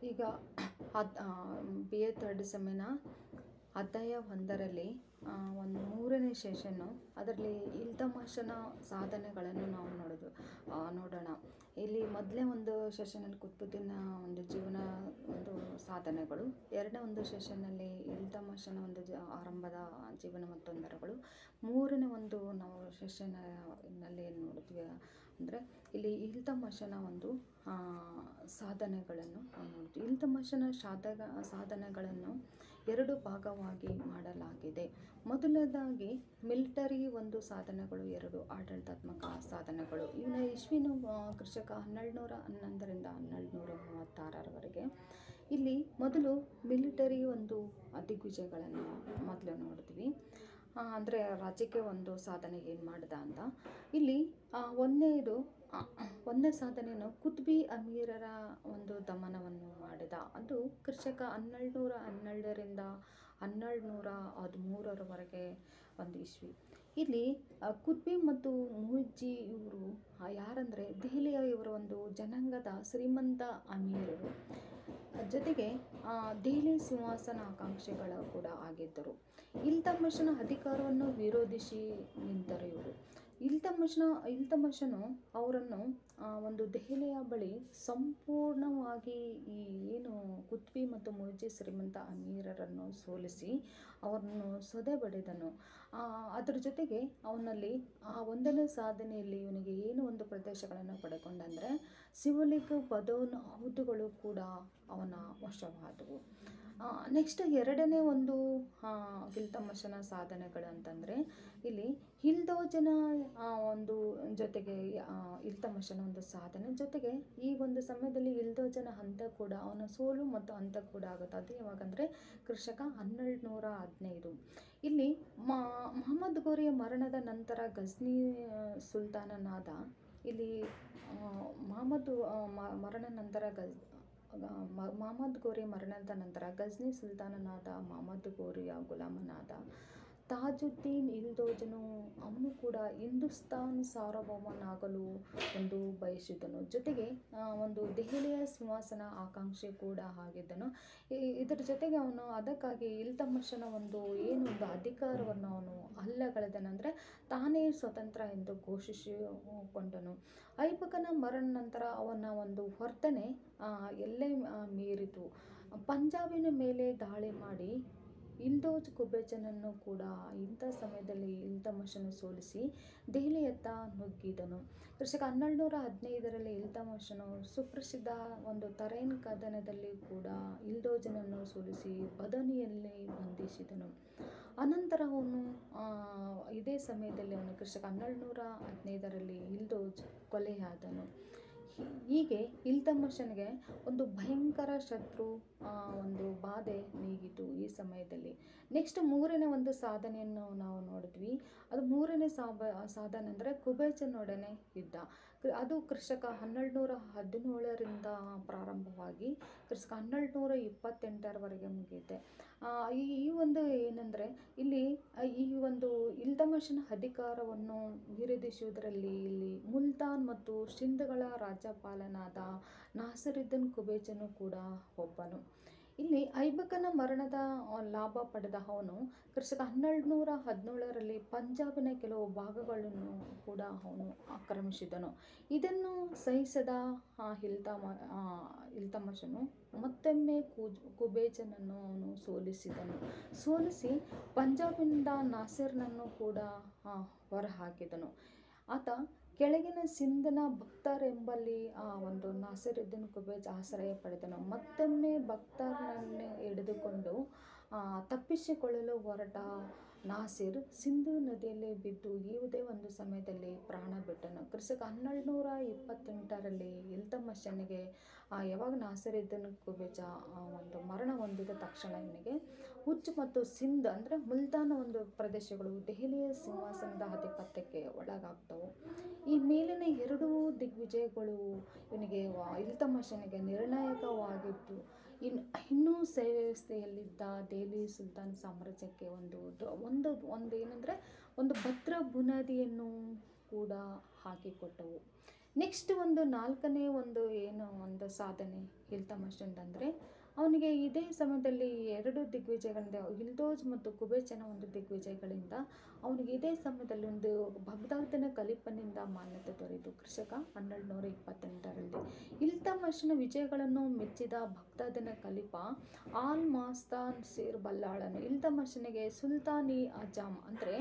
ಈಗ B A third ಸೆಮ್ಮಿನ ಅಧ್ಯಾಯ 1ರಲ್ಲಿ ಒಂದು 3ನೇ ಸೆಷನ್ನು, ಅದರಲ್ಲಿ ಇಲ್ತಮಾಷನ ಸಾಧನೆಗಳನ್ನು ನಾವು ನೋಡೋಣ. ಇಲ್ಲಿ ಮೊದಲೇ ಒಂದು ಸೆಷನಲ್ಲಿ ಕುತುಬುದ್ದೀನ ಒಂದು ಜೀವನ ಒಂದು ಸಾಧನೆಗಳು, ಎರಡನೇ ಒಂದು ಸೆಷನ್ನಲ್ಲಿ ಇಲ್ತಮಾಷನ ಒಂದು ಆರಂಭದ ಜೀವನ ಮತ್ತು ತೊಂದರೆಗಳು, ಮೂರನೇ ಒಂದು ನಾವು ಸೆಷನ್ನಲ್ಲಿ ಏನು ನೋಡ್ತೀವಿ ಅಂದರೆ ಇಲ್ಲಿ ಇಲ್ತಮಾಷನ ಒಂದು ಸಾಧನೆಗಳನ್ನು ನಾವು ನೋಡ್ತೀವಿ. ಇಲ್ತಮಾಷನ ಸಾಧನೆಗಳನ್ನು 2 ಭಾಗವಾಗಿ ಮಾಡಲಾಗಿದೆ. ಮೊದಲನೇದಾಗಿ ಮಿಲಿಟರಿ ಒಂದು ಸಾಧನೆಗಳು, 2 ಆಡಳಿತಾತ್ಮಕ ಸಾಧನೆಗಳು. ಇವನ ಇಸ್ವಿನು ಕ್ರಿಸ್ತಕ 1211ರಿಂದ 1236ರವರೆಗೆ. ಇಲ್ಲಿ ಮೊದಲು ಮಿಲಿಟರಿ ಒಂದು ದಿಗ್ವಿಜಯಗಳನ್ನು ಮೊದಲು ನೋಡ್ತೀವಿ. ಅಂದರೆ ರಾಜ್ಯಕ್ಕೆ ಒಂದು ಸಾಧನೆ ಏನು ಮಾಡ್ದ ಅಂತ. ಇಲ್ಲಿ ಒಂದನೇ ಸಾಧನೆಯನ್ನು ಕುತ್ಬಿ ಅಮೀರರ ಒಂದು ದಮನವನ್ನು ಮಾಡಿದ. ಅದು ಕ್ರಿಸ್ತಕ 1212ರಿಂದ 1213ರವರೆಗೆ ಒಂದು ಇಸ್ವಿ. ಇಲ್ಲಿ ಕುತ್ಬಿ ಮತ್ತು ಮುಹಿಜ್ಜಿ ಇವರು ಯಾರಂದರೆ ದೆಹಲಿಯ ಇವರು ಒಂದು ಜನಾಂಗದ ಶ್ರೀಮಂತ ಅಮೀರರು, ಜೊತೆಗೆ ದೆಹಲಿ ಸಿಂಹಾಸನ ಆಕಾಂಕ್ಷಿಗಳು ಕೂಡ ಆಗಿದ್ದರು. ಇಲ್ತಮಷನ ಅಧಿಕಾರವನ್ನು ವಿರೋಧಿಸಿ ನಿಂತರು ಇವರು. ಇಲ್ತಮಷನು ಅವರನ್ನು ಒಂದು ದೆಹಲಿಯ ಬಳಿ ಸಂಪೂರ್ಣವಾಗಿ ಈ ಏನು ಕುತ್ಬಿ ಮತ್ತು ಮುಹಿಜ್ಜಿ ಶ್ರೀಮಂತ ಅಮೀರರನ್ನು ಸೋಲಿಸಿ ಅವರನ್ನು ಸದೆಬಡಿದನು. ಅದರ ಜೊತೆಗೆ ಅವನಲ್ಲಿ ಒಂದನೇ ಸಾಧನೆಯಲ್ಲಿ ಇವನಿಗೆ ಏನು ಒಂದು ಪ್ರದೇಶಗಳನ್ನು ಪಡೆಕೊಂಡಂದರೆ ಸಿವಲಿಕ್ ಬದೌನ್ ಹೌದುಗಳು ಕೂಡ ಅವನ ವಶವಾದವು. ನೆಕ್ಸ್ಟ್ ಎರಡನೇ ಒಂದು ಇಲ್ತಮಷನ ಸಾಧನೆಗಳು ಅಂತಂದರೆ ಇಲ್ಲಿ ಹಿಲ್ದೋಜನ ಒಂದು ಜೊತೆಗೆ ಇಲ್ತಮಷನ ಒಂದು ಸಾಧನೆ ಜೊತೆಗೆ ಈ ಒಂದು ಸಮಯದಲ್ಲಿ ಹಿಲ್ದೋಜನ ಹಂತ ಕೂಡ ಅವನ ಸೋಲು ಮತ್ತು ಹಂತ ಕೂಡ ಆಗುತ್ತೆ. ಅದು ಯಾವಾಗಂದರೆ ಕ್ರಿಸ್ತಕ 1215. ಇಲ್ಲಿ ಮಹಮ್ಮದ್ ಗೋರಿಯ ಮರಣದ ನಂತರ ಗಜ್ನಿ ಸುಲ್ತಾನನಾದ ಇಲ್ಲಿ ಮಹಮ್ಮದ್ ಗೋರಿ ಮರಣದ ನಂತರ ಗಜ್ನಿ ಸುಲ್ತಾನನಾದ ಮಹಮ್ಮದ್ ಗೋರಿಯ ಗುಲಾಮನಾದ ತಾಜುದ್ದೀನ್ ಇಲ್ದೋಜನು ಅವನು ಕೂಡ ಹಿಂದೂಸ್ತಾನ್ ಸಾರ್ವಭೌಮನಾಗಲು ಒಂದು ಬಯಸಿದನು. ಜೊತೆಗೆ ಒಂದು ದೆಹಲಿಯ ಸಿಂಹಾಸನ ಆಕಾಂಕ್ಷಿ ಕೂಡ ಆಗಿದ್ದನು. ಇದರ ಜೊತೆಗೆ ಅವನು ಅದಕ್ಕಾಗಿ ಇಲ್ತಮಷನ ಒಂದು ಏನೊಂದು ಅಧಿಕಾರವನ್ನು ಅವನು ಅಲ್ಲಗಳೆದನೆಂದರೆ ತಾನೇ ಸ್ವತಂತ್ರ ಎಂದು ಘೋಷಿಸಿಕೊಂಡನು. ಐಬಕನ ಮರಣ ನಂತರ ಅವನ ಒಂದು ವರ್ತನೆ ಎಲ್ಲೇ ಮೀರಿತು. ಪಂಜಾಬಿನ ಮೇಲೆ ದಾಳಿ ಮಾಡಿ ಇಲ್ದೋಜ್ ಕುಬೇಚನನ್ನು ಕೂಡ ಇಂಥ ಸಮಯದಲ್ಲಿ ಇಲ್ತಮಷನು ಸೋಲಿಸಿ ದೆಹಲಿಯತ್ತ ನುಗ್ಗಿದನು. ಕ್ರಿಸ್ತಕ 1215ರಲ್ಲಿ ಇಲ್ತಮಷನು ಸುಪ್ರಸಿದ್ಧ ಒಂದು ತರೈನ್ ಕದನದಲ್ಲಿ ಕೂಡ ಇಲ್ದೋಜನನ್ನು ಸೋಲಿಸಿ ಬದನಿಯಲ್ಲಿ ಬಂಧಿಸಿದನು. ಅನಂತರ ಅವನು ಇದೇ ಸಮಯದಲ್ಲಿ ಅವನು ಕ್ರಿಸ್ತಕ 1215ರಲ್ಲಿ ಇಲ್ದೋಜ್ ಕೊಲೆಯಾದನು. ಹೀಗೆ ಇಲ್ತಮಷನಿಗೆ ಒಂದು ಭಯಂಕರ ಶತ್ರು ಒಂದು ಬಾಧೆ ನೀಗಿತು ಈ ಸಮಯದಲ್ಲಿ. ನೆಕ್ಸ್ಟ್ ಮೂರನೇ ಒಂದು ಸಾಧನೆಯನ್ನು ನಾವು ನೋಡಿದ್ವಿ. ಅದು ಮೂರನೇ ಸಾಧನೆ ಅಂದರೆ ಕುಬೇಚನೊಡನೆ ಯುದ್ಧ. ಅದು ಕ್ರಿಸ್ತಕ 1217ರಿಂದ ಪ್ರಾರಂಭವಾಗಿ ಕ್ರಿಸ್ತಕ 1228ರವರೆಗೆ ಮುಗಿಯುತ್ತೆ. ಈ ಒಂದು ಏನಂದರೆ ಇಲ್ಲಿ ಈ ಒಂದು ಇಲ್ತಮಷನ ಅಧಿಕಾರವನ್ನು ವಿರೋಧಿಸುವುದರಲ್ಲಿ ಇಲ್ಲಿ ಮುಲ್ತಾನ್ ಮತ್ತು ಸಿಂಧ್ಗಳ ರಾಜ್ಯಪಾಲನಾದ ನಾಸಿರುದ್ದೀನ್ ಕುಬೇಚನು ಕೂಡ ಒಬ್ಬನು. ಇಲ್ಲಿ ಐಬಕನ ಮರಣದ ಲಾಭ ಪಡೆದ ಅವನು ಕ್ರಿಸ್ತಕ 1217ರಲ್ಲಿ ಪಂಜಾಬಿನ ಕೆಲವು ಭಾಗಗಳನ್ನು ಕೂಡ ಅವನು ಆಕ್ರಮಿಸಿದನು. ಇದನ್ನು ಸಹಿಸದ ಇಲ್ತಮಷನು ಮತ್ತೊಮ್ಮೆ ಕುಬೇಚನನ್ನು ಅವನು ಸೋಲಿಸಿ ಪಂಜಾಬಿನಿಂದ ನಾಸಿರ್ನನ್ನು ಕೂಡ ಹೊರಹಾಕಿದನು. ಆತ ಕೆಳಗಿನ ಸಿಂಧ್ನ ಬಕ್ತಾರ್ ಎಂಬಲ್ಲಿ ಒಂದು ನಾಸಿರುದ್ದೀನ್ ಕುಬೇಚ್ ಆಶ್ರಯ ಪಡೆದನು. ಮತ್ತೊಮ್ಮೆ ಬಕ್ತಾರ್ನನ್ನೇ ಹಿಡಿದುಕೊಂಡು ತಪ್ಪಿಸಿಕೊಳ್ಳಲು ಹೊರಟ ನಾಸಿರ್ ಸಿಂಧು ನದಿಯಲ್ಲಿ ಬಿದ್ದು ಯಾವುದೇ ಒಂದು ಸಮಯದಲ್ಲಿ ಪ್ರಾಣ ಬಿಟ್ಟನು. ಕ್ರಿಸ್ತಕ 1228ರಲ್ಲಿ ಇಲ್ತಮಷನಿಗೆ ಯಾವಾಗ ನಾಸಿರುದ್ದೀನ್ ಕುಬೇಚ ಒಂದು ಮರಣ ಹೊಂದಿದ ತಕ್ಷಣ ಇವನಿಗೆ ಉಚ್ ಮತ್ತು ಸಿಂಧ್ ಅಂದರೆ ಮುಲ್ತಾನ್ ಒಂದು ಪ್ರದೇಶಗಳು ದೆಹಲಿಯ ಸಿಂಹಾಸನದ ಆಧಿಪತ್ಯಕ್ಕೆ ಒಳಗಾಗ್ತವು. ಈ ಮೇಲಿನ 2 ದಿಗ್ವಿಜಯಗಳು ಇವನಿಗೆ ಇಲ್ತಮಷನಿಗೆ ನಿರ್ಣಾಯಕವಾಗಿತ್ತು. ಇನ್ನೂ ವ್ಯವಸ್ಥೆಯಲ್ಲಿದ್ದ ದೆಹಲಿ ಸುಲ್ತಾನ್ ಸಾಮ್ರಾಜ್ಯಕ್ಕೆ ಒಂದು ಏನಂದರೆ ಒಂದು ಭದ್ರ ಬುನಾದಿಯನ್ನು ಕೂಡ ಹಾಕಿಕೊಟ್ಟವು. ನೆಕ್ಸ್ಟ್ ಒಂದು ನಾಲ್ಕನೇ ಒಂದು ಏನು ಒಂದು ಸಾಧನೆ ಇಲ್ತಮಷಂದಂದರೆ, ಅವನಿಗೆ ಇದೇ ಸಮಯದಲ್ಲಿ 2 ದಿಗ್ವಿಜಯಗಳಿಂದ, ಇಲ್ದೋಜ್ ಮತ್ತು ಕುಬೇಚನ ಒಂದು ದಿಗ್ವಿಜಯಗಳಿಂದ ಅವನಿಗೆ ಇದೇ ಸಮಯದಲ್ಲಿ ಒಂದು ಬಗ್ದಾದಿನ ಕಲಿಪನಿಂದ ಮಾನ್ಯತೆ ದೊರೆಯಿತು. ಕೃಷಕ 1228ರಲ್ಲಿ ಇಲ್ತಮಷನ ವಿಜಯಗಳನ್ನು ಮೆಚ್ಚಿದ ಬಗ್ದಾದಿನ ಕಲಿಪ ಆಲ್ ಮಾಸ್ತಾನ್ ಸೀರ್ ಬಲ್ಲಾಳನು ಇಲ್ತಮಷನಿಗೆ ಸುಲ್ತಾನಿ ಅಜಾಮ್ ಅಂದರೆ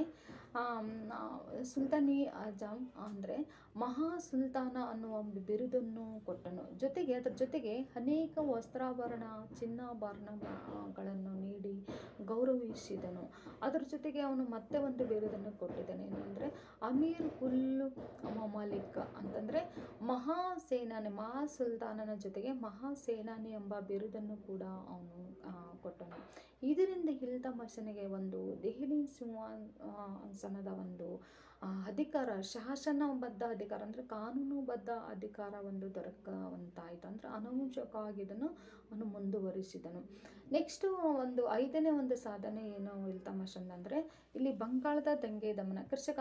ಸುಲ್ತಾನಿ ಅಜಾಮ್ ಅಂದರೆ ಮಹಾ ಸುಲ್ತಾನ ಅನ್ನುವ ಒಂದು ಬಿರುದನ್ನು ಕೊಟ್ಟನು. ಅದರ ಜೊತೆಗೆ ಅನೇಕ ವಸ್ತ್ರಾಭರಣ, ಚಿನ್ನಾಭರಣಗಳನ್ನು ನೀಡಿ ಗೌರವಿಸಿದನು. ಅದರ ಜೊತೆಗೆ ಅವನು ಮತ್ತೆ ಒಂದು ಬಿರುದನ್ನು ಕೊಟ್ಟಿದ್ದಾನೆ, ಏನಂದರೆ ಅಮೀರ್ ಉಲ್ ಮಮಾಲಿಕ್ ಅಂತಂದರೆ ಮಹಾಸೇನಾನಿ, ಮಹಾ ಸುಲ್ತಾನನ ಜೊತೆಗೆ ಮಹಾಸೇನಾನಿ ಎಂಬ ಬಿರುದನ್ನು ಕೂಡ ಅವನು ಕೊಟ್ಟನು. ಇದರಿಂದ ಇಲ್ತಮಷನಿಗೆ ಒಂದು ದೆಹಲಿ ಸಿಂಹಾಸನದ ಒಂದು ಅಧಿಕಾರ, ಶಾಸನಬದ್ಧ ಅಧಿಕಾರ ಅಂದರೆ ಕಾನೂನುಬದ್ಧ ಅಧಿಕಾರ ಒಂದು ದೊರಕುವಂತಾಯಿತು. ಅಂದರೆ ಅನೌಪಚಾರಿಕವಾಗಿ ಇದನ್ನು ಅವನು ಮುಂದುವರಿಸಿದನು. ನೆಕ್ಸ್ಟು ಒಂದು 5ನೇ ಒಂದು ಸಾಧನೆ ಏನು ಇಲ್ತಮಷಂದಂದರೆ, ಇಲ್ಲಿ ಬಂಗಾಳದ ದಂಗೆ ದಮನ. ಕ್ರಿಸ್ತಕ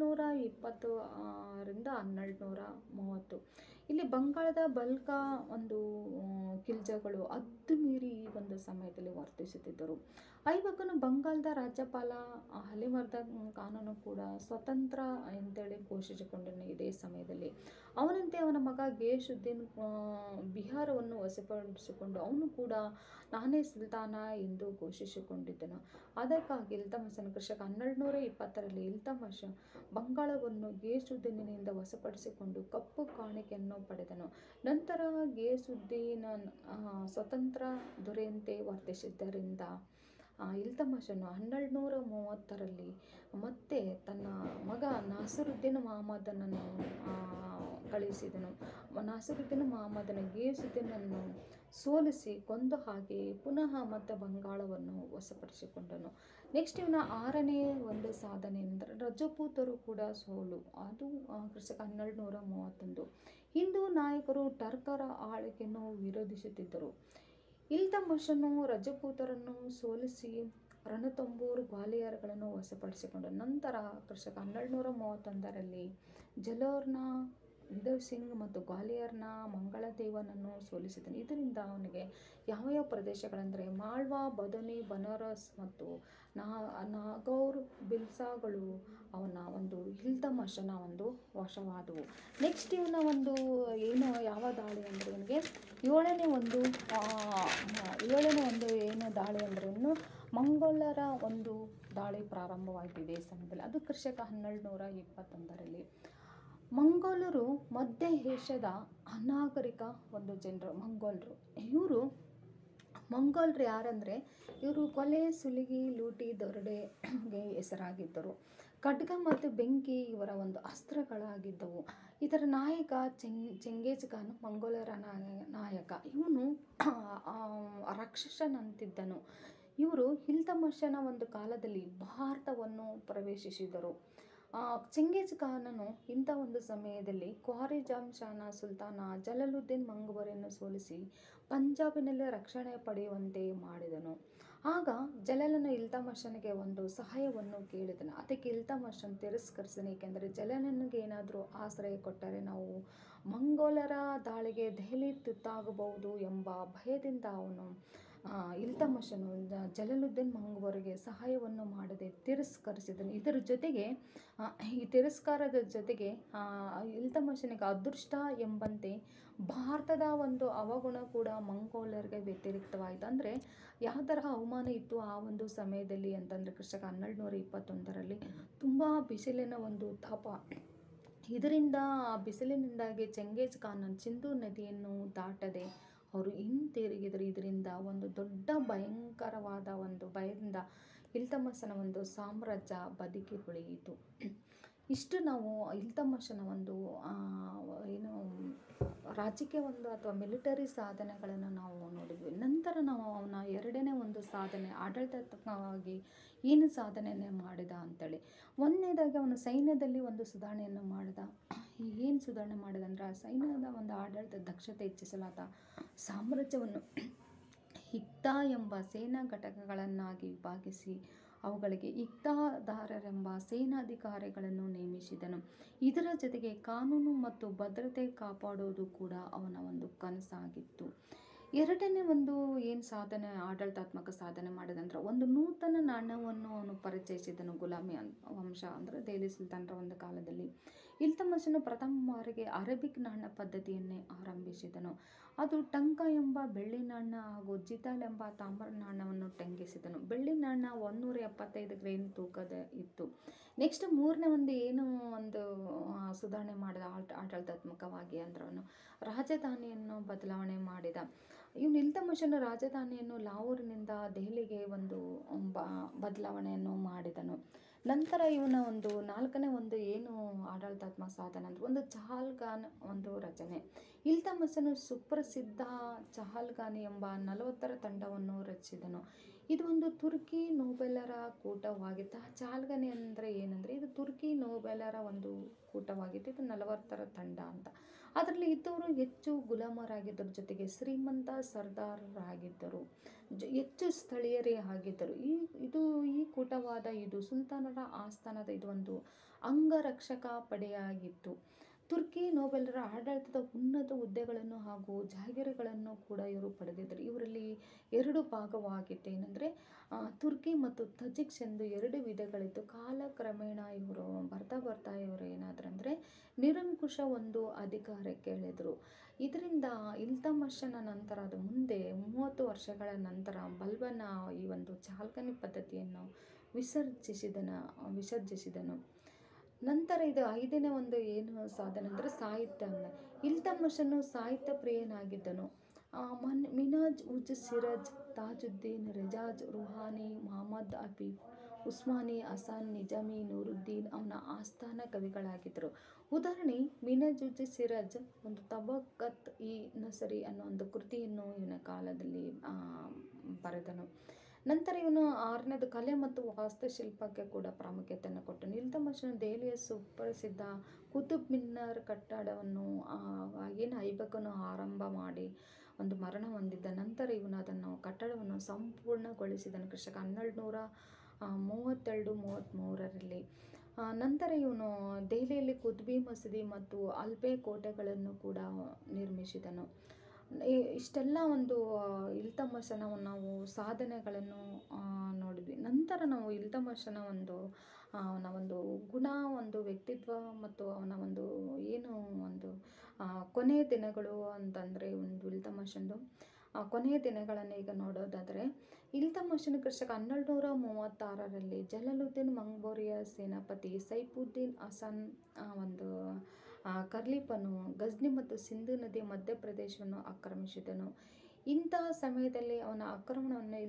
1220ರಿಂದ 1230. ಇಲ್ಲಿ ಬಂಗಾಳದ ಬಲ್ಕ ಒಂದು ಖಿಲ್ಜಗಳು ಹದ್ದು ಮೀರಿ ಈ ಒಂದು ಸಮಯದಲ್ಲಿ ವರ್ತಿಸುತ್ತಿದ್ದರು. ಐಬಕನು ಬಂಗಾಳದ ರಾಜ್ಯಪಾಲ ಅಲಿವರ್ದನ್ ಖಾನನು ಕೂಡ ಸ್ವತಂತ್ರ ಅಂತೇಳಿ ಘೋಷಿಸಿಕೊಂಡನು. ಇದೇ ಸಮಯದಲ್ಲಿ ಅವನಂತೆ ಅವನ ಮಗ ಗೇಶುದ್ದೀನ್ ಬಿಹಾರವನ್ನು ವಶಪಡಿಸಿಕೊಂಡು ಅವನು ಕೂಡ ನಾನೇ ಸುಲ್ತಾನ ಎಂದು ಘೋಷಿಸಿಕೊಂಡಿದ್ದನು. ಅದಕ್ಕಾಗಿ ಇಲ್ತಮಷನ ಕ್ರಿಸ್ತಕ 1220ರಲ್ಲಿ ಇಲ್ತಮಷ ಬಂಗಾಳವನ್ನು ಗೇಶುದ್ದೀನಿನಿಂದ ವಶಪಡಿಸಿಕೊಂಡು ಕಪ್ಪು ಕಾಣಿಕೆಯನ್ನು ಪಡೆದನು. ನಂತರ ಗೇಸುದ್ದೀನ ಸ್ವತಂತ್ರ ದೊರೆಯಂತೆ ವರ್ತಿಸಿದ್ದರಿಂದ ಇಲ್ತಮಷನು 1230ರಲ್ಲಿ ಮತ್ತೆ ತನ್ನ ಮಗ ನಾಸಿರುದ್ದೀನ್ ಮಹಮ್ಮದನನ್ನು ಕಳುಹಿಸಿದನು. ನಾಸಿರುದ್ದೀನ್ ಮಹಮ್ಮದನ ಗೇಸುದ್ದೀನನ್ನು ಸೋಲಿಸಿ ಕೊಂದ ಹಾಗೆ ಪುನಃ ಮತ್ತೆ ಬಂಗಾಳವನ್ನು ವಶಪಡಿಸಿಕೊಂಡನು. ನೆಕ್ಸ್ಟ್ ಇವನ 6ನೇ ಒಂದು ಸಾಧನೆ ಅಂದರೆ ರಜಪೂತರು ಕೂಡ ಸೋಲು. ಅದು ಕ್ರಿಸ್ತಕ 1231. ಹಿಂದೂ ನಾಯಕರು ಟರ್ಕರ ಆಳ್ವಿಕೆಯನ್ನು ವಿರೋಧಿಸುತ್ತಿದ್ದರು. ಇಲ್ತಮಷನು ರಜಪೂತರನ್ನು ಸೋಲಿಸಿ ರಣತಂಬೂರು ಗ್ವಾಲಿಯರ್ಗಳನ್ನು ವಶಪಡಿಸಿಕೊಂಡನು. ನಂತರ ಕ್ರಿಸ್ತಕ 1231ರಲ್ಲಿ ಜಲೋರ್ನ ಉದಯ್ ಸಿಂಗ್ ಮತ್ತು ಗ್ವಾಲಿಯರ್ನ ಮಂಗಳದೇವನನ್ನು ಸೋಲಿಸಿದನು. ಇದರಿಂದ ಅವನಿಗೆ ಯಾವ ಪ್ರದೇಶಗಳೆಂದರೆ ಮಾಳ್ವಾ, ಬದನಿ, ಬನಾರಸ್ ಮತ್ತು ನಾಗೌರ್, ಬಿಲ್ಸಾಗಳು ಅವನ ಒಂದು ಇಲ್ತಮಷನ ಒಂದು ವಶವಾದವು. ನೆಕ್ಸ್ಟ್ ಇವನ ಒಂದು ಏನು ಯಾವ ದಾಳಿ ಅಂದರೆ, ಇವನಿಗೆ ಏಳನೇ ಒಂದು ಏನು ದಾಳಿ ಅಂದರೆ ಇನ್ನು ಮಂಗೋಲರ ಒಂದು ದಾಳಿ ಪ್ರಾರಂಭವಾಯಿತು ಇದೇ ಸಮಯದಲ್ಲಿ. ಅದು ಕ್ರಿಸ್ತಕ 1221ರಲ್ಲಿ. ಮಂಗೋಲರು ಮಧ್ಯ ಏಷ್ಯಾದ ಅನಾಗರಿಕ ಒಂದು ಜನರು ಮಂಗೋಲರು ಯಾರಂದರೆ ಇವರು ಕೊಲೆ, ಸುಲಿಗೆ, ಲೂಟಿ, ದರೋಡೆಗೆ ಹೆಸರಾಗಿದ್ದರು. ಖಡ್ಗ ಮತ್ತು ಬೆಂಕಿ ಇವರ ಒಂದು ಅಸ್ತ್ರಗಳಾಗಿದ್ದವು. ಇದರ ನಾಯಕ ಚೆಂಗೇಜ್ ಖಾನ್ ಮಂಗೋಲರ ನಾಯಕ. ಇವನು ರಾಕ್ಷಸನಂತಿದ್ದನು. ಇವರು ಇಲ್ತಮಷನ ಒಂದು ಕಾಲದಲ್ಲಿ ಭಾರತವನ್ನು ಪ್ರವೇಶಿಸಿದರು. ಚೆಂಗೇಜ್ ಖಾನನು ಇಂಥ ಒಂದು ಸಮಯದಲ್ಲಿ ಖ್ವಾರಿಜಮ್ ಶಾನ ಸುಲ್ತಾನ ಜಲಾಲುದ್ದೀನ್ ಮಂಗೂಬರನ್ನು ಸೋಲಿಸಿ ಪಂಜಾಬಿನಲ್ಲಿ ರಕ್ಷಣೆ ಪಡೆಯುವಂತೆ ಮಾಡಿದನು. ಆಗ ಜಲಾಲನು ಇಲ್ತಮಷನಿಗೆ ಒಂದು ಸಹಾಯವನ್ನು ಕೇಳಿದನು. ಅದಕ್ಕೆ ಇಲ್ತಮಷನ್ ತಿರಸ್ಕರಿಸಿದನು. ಏಕೆಂದರೆ ಜಲಾಲನಿಗೆ ಏನಾದರೂ ಆಶ್ರಯ ಕೊಟ್ಟರೆ ನಾವು ಮಂಗೋಲರ ದಾಳಿಗೆ ದೆಹಲಿ ತುತ್ತಾಗಬಹುದು ಎಂಬ ಭಯದಿಂದ ಅವನು ಇಲ್ತಮಷನು ಜಲಾಲುದ್ದೀನ್ ಮಂಗೂಬರಿಗೆ ಸಹಾಯವನ್ನು ಮಾಡದೆ ತಿರಸ್ಕರಿಸಿದನು. ಇದರ ಜೊತೆಗೆ ಈ ತಿರಸ್ಕಾರದ ಜೊತೆಗೆ ಇಲ್ತಮಷನಿಗೆ ಅದೃಷ್ಟ ಎಂಬಂತೆ ಭಾರತದ ಒಂದು ಅವಗುಣ ಕೂಡ ಮಂಗೋಲರಿಗೆ ವ್ಯತಿರಿಕ್ತವಾಯಿತು. ಅಂದರೆ ಯಾವ ತರಹ ಅವಮಾನ ಇತ್ತು ಆ ಒಂದು ಸಮಯದಲ್ಲಿ ಅಂತಂದರೆ ಕ್ರಿಸ್ತಕ 1221ರಲ್ಲಿ ತುಂಬ ಬಿಸಿಲಿನ ಒಂದು ತಾಪ. ಇದರಿಂದ ಬಿಸಿಲಿನಿಂದಾಗಿ ಚೆಂಗೇಜ್ ಖಾನ್ ಸಿಂಧೂ ನದಿಯನ್ನು ದಾಟದೆ ಅವರು ಹಿಂತಿರುಗಿದರು. ಇದರಿಂದ ಒಂದು ದೊಡ್ಡ ಭಯಂಕರವಾದ ಒಂದು ಭಯದಿಂದ ಇಲ್ತಮಷನ ಒಂದು ಸಾಮ್ರಾಜ್ಯ ಬದುಕಿ ಉಳಿಯಿತು. ಇಷ್ಟು ನಾವು ಇಲ್ತಮಷನ ಒಂದು ಏನು ರಾಜಕೀಯ ಒಂದು ಅಥವಾ ಮಿಲಿಟರಿ ಸಾಧನೆಗಳನ್ನು ನಾವು ನೋಡಿದ್ವಿ. ನಂತರ ನಾವು ಅವನ 2ನೇ ಒಂದು ಸಾಧನೆ ಆಡಳಿತಾತ್ಮಕವಾಗಿ ಏನು ಸಾಧನೆಯನ್ನು ಮಾಡಿದ ಅಂತೇಳಿ. ಒಂದನೇದಾಗಿ ಅವನು ಸೈನ್ಯದಲ್ಲಿ ಒಂದು ಸುಧಾರಣೆಯನ್ನು ಮಾಡಿದ. ಏನು ಸುಧಾರಣೆ ಮಾಡಿದ ಅಂದರೆ ಆ ಸೈನ್ಯದ ಒಂದು ಆಡಳಿತ ದಕ್ಷತೆ ಹೆಚ್ಚಿಸಲಾದ, ಸಾಮ್ರಾಜ್ಯವನ್ನು ಹಿಕ್ತಾ ಎಂಬ ಸೇನಾ ಘಟಕಗಳನ್ನಾಗಿ ವಿಭಾಗಿಸಿ ಅವುಗಳಿಗೆ ಇಕ್ತಾದಾರರೆಂಬ ಸೇನಾಧಿಕಾರಿಗಳನ್ನು ನೇಮಿಸಿದನು. ಇದರ ಜೊತೆಗೆ ಕಾನೂನು ಮತ್ತು ಭದ್ರತೆ ಕಾಪಾಡುವುದು ಕೂಡ ಅವನ ಒಂದು ಕನಸಾಗಿತ್ತು. ಎರಡನೇ ಒಂದು ಏನು ಸಾಧನೆ, ಆಡಳಿತಾತ್ಮಕ ಸಾಧನೆ ಮಾಡಿದಂದ್ರೆ ಒಂದು ನೂತನ ನಾಣ್ಯವನ್ನು ಅವನು ಪರಿಚಯಿಸಿದನು. ಗುಲಾಮಿ ವಂಶ ಅಂದರೆ ದೆಹಲಿ ಸುಲ್ತಾನರ ಒಂದು ಕಾಲದಲ್ಲಿ ಇಲ್ತಮಷನು ಪ್ರಥಮ ಬಾರಿಗೆ ಅರೇಬಿಕ್ ನಾಣ್ಯ ಪದ್ಧತಿಯನ್ನೇ ಆರಂಭಿಸಿದನು. ಅದು ಟಂಕ ಎಂಬ ಬೆಳ್ಳಿ ನಾಣ್ಯ ಹಾಗೂ ಜಿತಾಲ್ ಎಂಬ ತಾಮ್ರ ನಾಣ್ಯವನ್ನು ಟಂಕಿಸಿದನು. ಬೆಳ್ಳಿ ನಾಣ್ಯ 175 ಗ್ರೇನ್ ತೂಕದ ಇತ್ತು. ನೆಕ್ಸ್ಟ್ ಮೂರನೇ ಒಂದು ಏನು ಒಂದು ಸುಧಾರಣೆ ಮಾಡಿದ ಆಡಳಿತಾತ್ಮಕವಾಗಿ ಅಂದ್ರೆ ಅವನು ರಾಜಧಾನಿಯನ್ನು ಬದಲಾವಣೆ ಮಾಡಿದ. ಇವನು ಇಲ್ತಮಷನು ರಾಜಧಾನಿಯನ್ನು ಲಾಹೋರಿನಿಂದ ದೆಹಲಿಗೆ ಒಂದು ಬದಲಾವಣೆಯನ್ನು ಮಾಡಿದನು. ನಂತರ ಇವನ ಒಂದು ನಾಲ್ಕನೇ ಒಂದು ಏನು ಆಡಳಿತಾತ್ಮಕ ಸಾಧನೆ ಅಂದರೆ ಒಂದು ಚಹಲ್ಗಾನ್ ಒಂದು ರಚನೆ. ಇಲ್ತಮಷನು ಸುಪ್ರಸಿದ್ಧ ಚಹಲ್ಗಾನಿ ಎಂಬ 40ರ ತಂಡವನ್ನು ರಚಿಸಿದನು. ಇದು ಒಂದು ತುರ್ಕಿ ನೋಬೆಲರ ಕೂಟವಾಗಿತ್ತು. ಚಹಲ್ಗಾನಿ ಅಂದರೆ ಏನಂದರೆ ಇದು ತುರ್ಕಿ ನೋಬೆಲರ ಒಂದು ಕೂಟವಾಗಿತ್ತು. ಇದು 40ರ ತಂಡ ಅಂತ. ಅದರಲ್ಲಿ ಇದ್ದವರು ಹೆಚ್ಚು ಗುಲಾಮರಾಗಿದ್ದರು, ಜೊತೆಗೆ ಶ್ರೀಮಂತ ಸರ್ದಾರರಾಗಿದ್ದರು, ಹೆಚ್ಚು ಸ್ಥಳೀಯರೇ ಆಗಿದ್ದರು. ಈ ಕೂಟವಾದ ಇದು ಸುಲ್ತಾನರ ಆಸ್ಥಾನದ ಇದು ಒಂದು ಅಂಗರಕ್ಷಕ ಪಡೆಯಾಗಿತ್ತು. ತುರ್ಕಿ ನೋಬೆಲರ ಆಡಳಿತದ ಉನ್ನತ ಹುದ್ದೆಗಳನ್ನು ಹಾಗೂ ಜಾಗೀರುಗಳನ್ನು ಕೂಡ ಇವರು ಪಡೆದಿದ್ದರು. ಇವರಲ್ಲಿ 2 ಭಾಗವಾಗಿತ್ತು. ಏನಂದರೆ ತುರ್ಕಿ ಮತ್ತು ತಜಿಕ್ಸ್ ಎಂದು 2 ವಿಧಗಳಿತ್ತು. ಕಾಲಕ್ರಮೇಣ ಇವರು ಬರ್ತಾ ಇವರು ಏನಾದ್ರಂದರೆ ನಿರಂಕುಶ ಒಂದು ಅಧಿಕಾರಕ್ಕೆ ಎಳೆದರು. ಇದರಿಂದ ಇಲ್ತಮಷನ ನಂತರ ಅದು ಮುಂದೆ 30 ವರ್ಷಗಳ ನಂತರ ಬಲ್ಬನ ಈ ಒಂದು ಚಹಲ್ಗಾನಿ ಪದ್ಧತಿಯನ್ನು ವಿಸರ್ಜಿಸಿದನು. ನಂತರ ಇದು 5ನೇ ಒಂದು ಏನು ಸಾಧನೆ ಅಂದರೆ ಸಾಹಿತ್ಯ. ಇಲ್ತಮಷನು ಸಾಹಿತ್ಯ ಪ್ರಿಯನಾಗಿದ್ದನು. ಮಿನಾಜ್ ಉಜ್ ಸಿರಾಜ್, ತಾಜುದ್ದೀನ್, ರೆಜಾಜ್, ರುಹಾನಿ, ಮಹಮ್ಮದ್ ಹಫೀಜ್, ಉಸ್ಮಾನಿ, ಹಸನ್, ನಿಜಾಮಿ, ನೂರುದ್ದೀನ್ ಅವನ ಆಸ್ಥಾನ ಕವಿಗಳಾಗಿದ್ದರು. ಉದಾಹರಣೆ ಮಿನಾಜ್ ಉಜ್ ಸಿರಾಜ್ ಒಂದು ತಬಕತ್ ಇ ನಸರಿ ಅನ್ನೋ ಒಂದು ಕೃತಿಯನ್ನು ಇವನ ಕಾಲದಲ್ಲಿ ಬರೆದನು. ನಂತರ ಇವನು 6ನೇದು ಕಲೆ ಮತ್ತು ವಾಸ್ತುಶಿಲ್ಪಕ್ಕೆ ಕೂಡ ಪ್ರಾಮುಖ್ಯತೆಯನ್ನು ಕೊಟ್ಟನು. ಇಲ್ತಮಷನು ದೆಹಲಿಯ ಸುಪ್ರಸಿದ್ಧ ಕುತುಬ್ ಮಿನಾರ್ ಕಟ್ಟಡವನ್ನು ಏನು ಐಬಕನು ಆರಂಭ ಮಾಡಿ ಒಂದು ಮರಣ ಹೊಂದಿದ್ದ ನಂತರ ಇವನು ಅದನ್ನು ಕಟ್ಟಡವನ್ನು ಸಂಪೂರ್ಣಗೊಳಿಸಿದನು. ಕ್ರಿಸ್ತಕ 1232-33ರಲ್ಲಿ. ನಂತರ ಇವನು ದೆಹಲಿಯಲ್ಲಿ ಕುತುಬಿ ಮಸೀದಿ ಮತ್ತು ಅಲ್ಬೆ ಕೋಟೆಗಳನ್ನು ಕೂಡ ನಿರ್ಮಿಸಿದನು. ಇಷ್ಟೆಲ್ಲ ಒಂದು ಇಲ್ತಮಷನ ನಾವು ಸಾಧನೆಗಳನ್ನು ನೋಡಿದ್ವಿ. ನಂತರ ನಾವು ಇಲ್ತಮಷನ ಅವನ ಒಂದು ಗುಣ, ಒಂದು ವ್ಯಕ್ತಿತ್ವ ಮತ್ತು ಅವನ ಒಂದು ಏನು ಒಂದು ಕೊನೆಯ ದಿನಗಳು ಅಂತಂದರೆ ಒಂದು ಇಲ್ತಮಷಂದು ಕೊನೆಯ ದಿನಗಳನ್ನು ಈಗ ನೋಡೋದಾದರೆ ಇಲ್ತಮಷನು ಕ್ರಿಸ್ತಕ 1236ರಲ್ಲಿ ಜಲಾಲುದ್ದೀನ್ ಮಂಗೋಲಿಯ ಸೇನಾಪತಿ ಸೈಫುದ್ದೀನ್ ಹಸನ್ ಒಂದು ಖಲೀಫನು ಗಜ್ನಿ ಮತ್ತು ಸಿಂಧು ನದಿಯ ಮಧ್ಯಪ್ರದೇಶವನ್ನು ಆಕ್ರಮಿಸಿದನು. ಇಂತಹ ಸಮಯದಲ್ಲಿ ಅವನ ಆಕ್ರಮಣವನ್ನು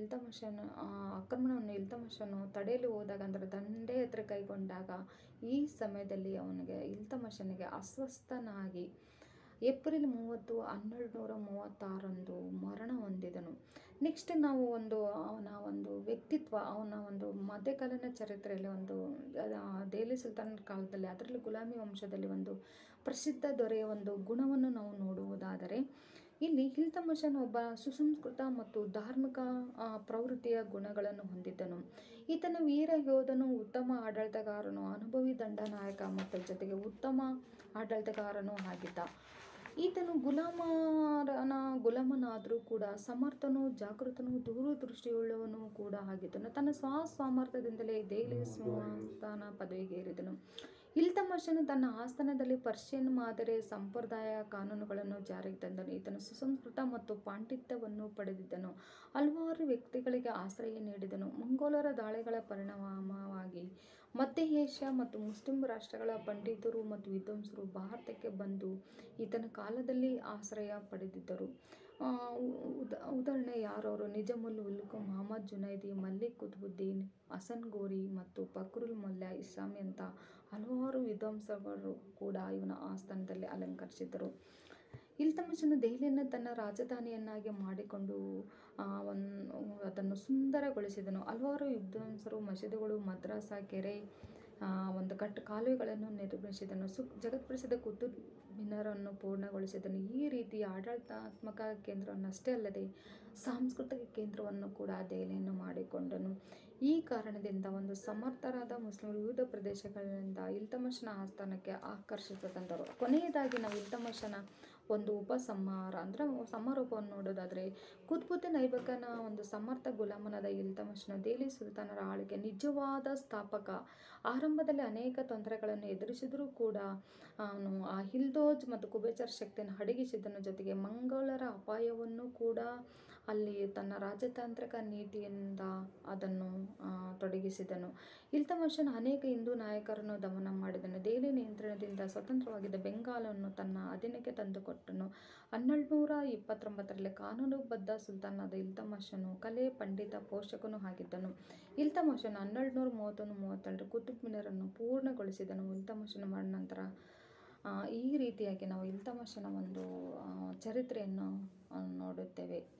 ಇಲ್ತಮಷನು ತಡೆಯಲು ಹೋದಾಗ ಅಂದರೆ ದಂಡಯಾತ್ರೆ ಕೈಗೊಂಡಾಗ ಈ ಸಮಯದಲ್ಲಿ ಇಲ್ತಮಷನಿಗೆ ಅಸ್ವಸ್ಥನಾಗಿ ಏಪ್ರಿಲ್ 30, 1236ರಂದು ಮರಣ ಹೊಂದಿದನು. ನೆಕ್ಸ್ಟ್ ನಾವು ಅವನ ಒಂದು ವ್ಯಕ್ತಿತ್ವ, ಅವನ ಒಂದು ಮಧ್ಯಕಾಲೀನ ಚರಿತ್ರೆಯಲ್ಲಿ ಒಂದು ದೆಹಲಿ ಸುಲ್ತಾನರ ಕಾಲದಲ್ಲಿ ಅದರಲ್ಲಿ ಗುಲಾಮಿ ವಂಶದಲ್ಲಿ ಒಂದು ಪ್ರಸಿದ್ಧ ದೊರೆಯ ಒಂದು ಗುಣವನ್ನು ನಾವು ನೋಡುವುದಾದರೆ ಇಲ್ಲಿ ಇಲ್ತಮಷನು ಒಬ್ಬ ಸುಸಂಸ್ಕೃತ ಮತ್ತು ಧಾರ್ಮಿಕ ಪ್ರವೃತ್ತಿಯ ಗುಣಗಳನ್ನು ಹೊಂದಿದ್ದನು. ಈತನ ವೀರ ಯೋಧನು, ಉತ್ತಮ ಆಡಳಿತಗಾರನು, ಅನುಭವಿ ದಂಡನಾಯಕ ಮತ್ತು ಜೊತೆಗೆ ಉತ್ತಮ ಆಡಳಿತಗಾರನೂ ಆಗಿದ್ದ. ಈತನು ಗುಲಾಮನಾದರೂ ಕೂಡ ಸಮರ್ಥನೂ ಜಾಗೃತನೂ ದೂರದೃಷ್ಟಿಯುಳ್ಳವನೂ ಕೂಡ ಆಗಿದ್ದನು. ತನ್ನ ಸಾಮರ್ಥ್ಯದಿಂದಲೇ ದೆಹಲಿ ಸಂಸ್ಥಾನ ಪದವಿಗೆ ಏರಿದನು. ಇಲ್ತಮಷನು ತನ್ನ ಆಸ್ಥಾನದಲ್ಲಿ ಪರ್ಷಿಯನ್ ಮಾದರಿಯ ಸಂಪ್ರದಾಯ ಕಾನೂನುಗಳನ್ನು ಜಾರಿಗೆ ತಂದನು. ಈತನು ಸುಸಂಸ್ಕೃತ ಮತ್ತು ಪಾಂಡಿತ್ಯವನ್ನು ಪಡೆದಿದ್ದನು. ಹಲವಾರು ವ್ಯಕ್ತಿಗಳಿಗೆ ಆಶ್ರಯ ನೀಡಿದನು. ಮಂಗೋಲರ ದಾಳಿಗಳ ಪರಿಣಾಮವಾಗಿ ಮಧ್ಯ ಏಷ್ಯಾ ಮತ್ತು ಮುಸ್ಲಿಂ ರಾಷ್ಟ್ರಗಳ ಪಂಡಿತರು ಮತ್ತು ವಿದ್ವಾಂಸರು ಭಾರತಕ್ಕೆ ಬಂದು ಈತನ ಕಾಲದಲ್ಲಿ ಆಶ್ರಯ ಪಡೆದಿದ್ದರು. ಉದಾಹರಣೆ ಯಾರವರು ನಿಜಾಮುಲ್ ಮುಲ್ಕ್, ಮಹಮ್ಮದ್ ಜುನೈದಿ, ಮಲ್ಲಿಕ್ ಕುತುಬುದ್ದೀನ್, ಹಸನ್ ಗೋರಿ ಮತ್ತು ಫಕ್ರುಲ್ ಮೊಲ್ಲ ಇಸ್ಲಾಮಿ ಅಂತ ಹಲವಾರು ವಿದ್ವಾಂಸರು ಕೂಡ ಇವನ ಆಸ್ಥಾನದಲ್ಲಿ ಅಲಂಕರಿಸಿದರು. ಇಲ್ತಮಷನು ದೆಹಲಿಯನ್ನು ತನ್ನ ರಾಜಧಾನಿಯನ್ನಾಗಿ ಮಾಡಿಕೊಂಡು ಅದನ್ನು ಸುಂದರಗೊಳಿಸಿದನು. ಹಲವಾರು ವಿದ್ವಾಂಸರು, ಮಸೀದಿಗಳು, ಮದ್ರಸಾ, ಕೆರೆ, ಒಂದು ಕಾಲುವೆಗಳನ್ನು ನಿರ್ಮಿಸಿದನು. ಜಗತ್ಪ್ರಸಿದ್ಧ ಕುತುಬ್ ಮಿನಾರನ್ನು ಪೂರ್ಣಗೊಳಿಸಿದನು. ಈ ರೀತಿಯ ಆಡಳಿತಾತ್ಮಕ ಕೇಂದ್ರವನ್ನಷ್ಟೇ ಅಲ್ಲದೆ ಸಾಂಸ್ಕೃತಿಕ ಕೇಂದ್ರವನ್ನು ಕೂಡ ದೆಹಲಿಯನ್ನು ಮಾಡಿಕೊಂಡನು. ಈ ಕಾರಣದಿಂದ ಒಂದು ಸಮರ್ಥರಾದ ಮುಸ್ಲಿಮರು ವಿವಿಧ ಪ್ರದೇಶಗಳಿಂದ ಇಲ್ತಮಷನ ಆಸ್ಥಾನಕ್ಕೆ ಆಕರ್ಷಿತ ತಂದರು. ಕೊನೆಯದಾಗಿ ನಾವು ಇಲ್ತಮಷನ ಒಂದು ಉಪಸಂಹಾರ ಅಂದರೆ ಸಮಾರೋಪವನ್ನು ನೋಡೋದಾದರೆ, ಕುತ್ಬುದ್ದೀನ್ ಐಬಕನ ಒಂದು ಸಮರ್ಥ ಗುಲಾಮನಾದ ಇಲ್ತಮಷನು ದೆಹಲಿ ಸುಲ್ತಾನರ ಆಳ್ವಿಕೆ ನಿಜವಾದ ಸ್ಥಾಪಕ. ಆರಂಭದಲ್ಲಿ ಅನೇಕ ತೊಂದರೆಗಳನ್ನು ಎದುರಿಸಿದರೂ ಕೂಡ ಅವನು ಆ ಹಿಲ್ದೋಜ್ ಮತ್ತು ಕುಬೇಚರ್ ಶಕ್ತಿಯನ್ನು ಅಡಗಿಸಿದನು. ಜೊತೆಗೆ ಮಂಗೋಲರ ಅಪಾಯವನ್ನು ಕೂಡ ಅಲ್ಲಿ ತನ್ನ ರಾಜತಾಂತ್ರಿಕ ನೀತಿಯಿಂದ ಅದನ್ನು ತೊಡಗಿಸಿದನು. ಇಲ್ತಮಷನು ಅನೇಕ ಹಿಂದೂ ನಾಯಕರನ್ನು ದಮನ ಮಾಡಿದನು. ದೆಹಲಿ ನಿಯಂತ್ರಣದಿಂದ ಸ್ವತಂತ್ರವಾಗಿದ್ದ ಬೆಂಗಾಲನ್ನು ತನ್ನ ಅಧೀನಕ್ಕೆ ತಂದುಕೊಟ್ಟನು. 1229ರಲ್ಲಿ ಕಾನೂನುಬದ್ಧ ಸುಲ್ತಾನನಾದ ಇಲ್ತಮಷನು ಕಲೆ, ಪಂಡಿತ, ಪೋಷಕನೂ ಆಗಿದ್ದನು. ಇಲ್ತಮಷನು 1231-32 ಕುತುಬ್ ಮಿನಾರನ್ನು ಪೂರ್ಣಗೊಳಿಸಿದನು. ಇಲ್ತಮಷನ ಮರಣ ನಂತರ ಈ ರೀತಿಯಾಗಿ ನಾವು ಇಲ್ತಮಷನ ಒಂದು ಚರಿತ್ರೆಯನ್ನು ನೋಡುತ್ತೇವೆ.